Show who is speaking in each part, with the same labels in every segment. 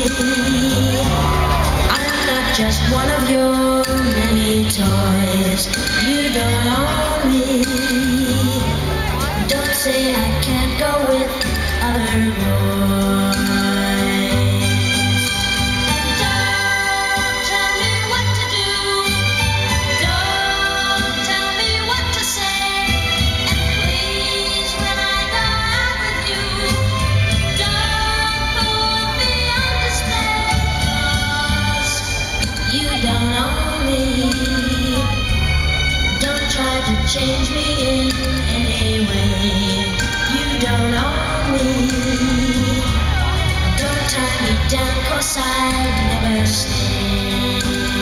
Speaker 1: I'm not just one of your many toys. You don't own me. Don't say I can't go with other boys. Don't tell me what to do. Don't tell me what to say. And please, when I go out with you, don't put me on display. 'Cause you don't own me. Don't try to change me in any way. You don't own me. Don't tie me down, 'cause I'd never stay.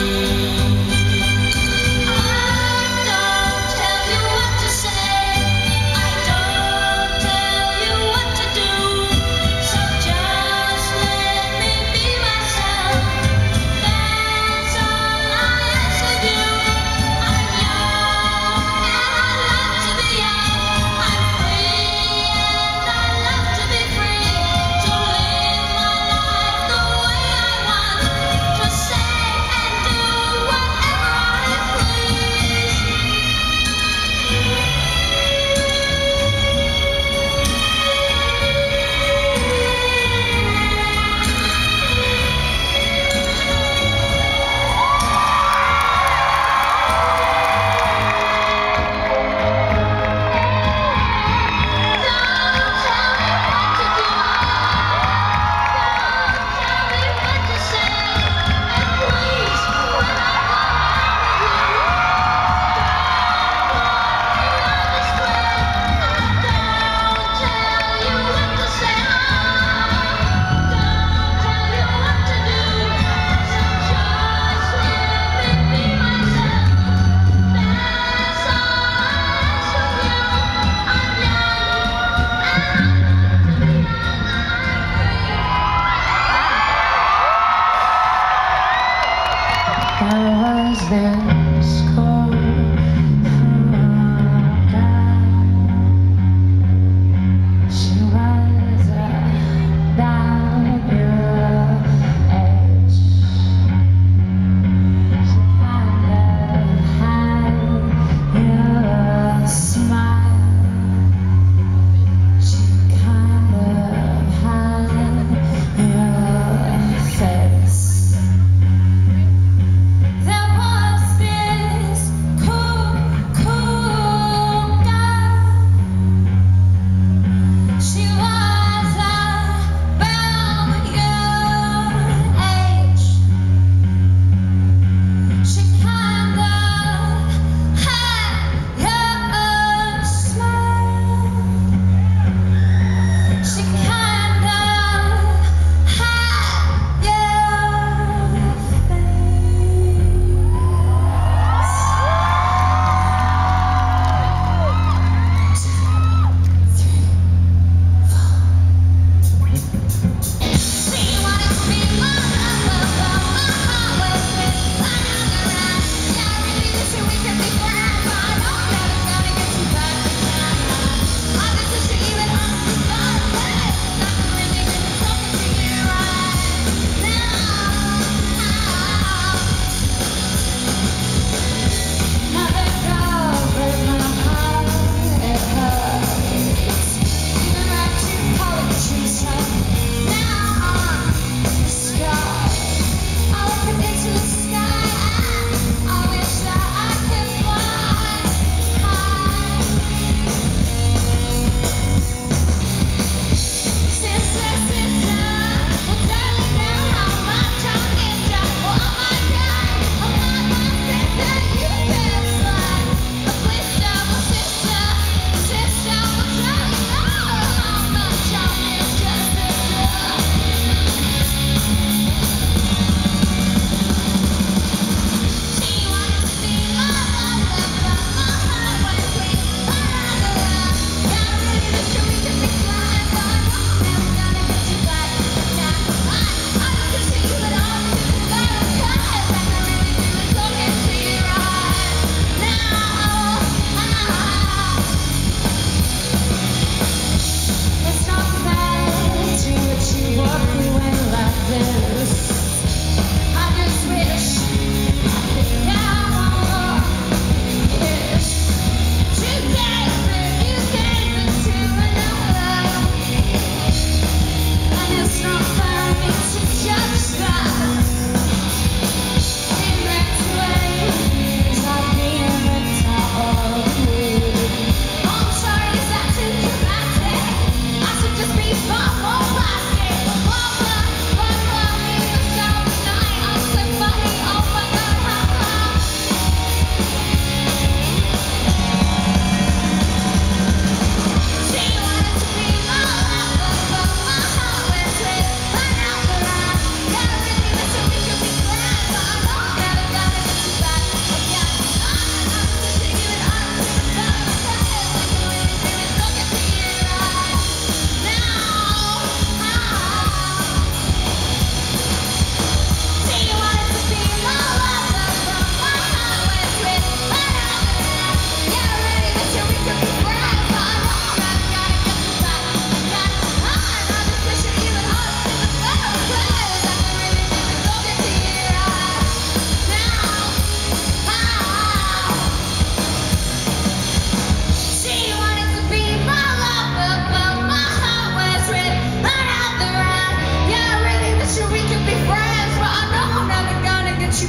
Speaker 1: I don't tell you what to say. I don't tell you what to do. So just let me be myself. That's all I ask of you. I'm young and I love to be young. I'm free and I love to be free. To live my life the way I want. To say and do whatever I please. Don't tell me what to do. Don't tell me what to say. And please, when I go out with you, don't put me on display. I don't tell you what to say. Don't tell you what to do. So just let me be myself. That's all I ask of you. I'm young and I love to be young. I'm free.
Speaker 2: There was this call from a girl. She was about your age. She kind of had your smile. She kind of had your face. There was this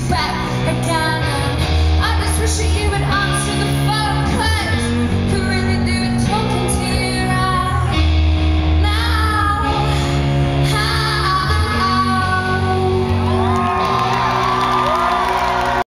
Speaker 2: back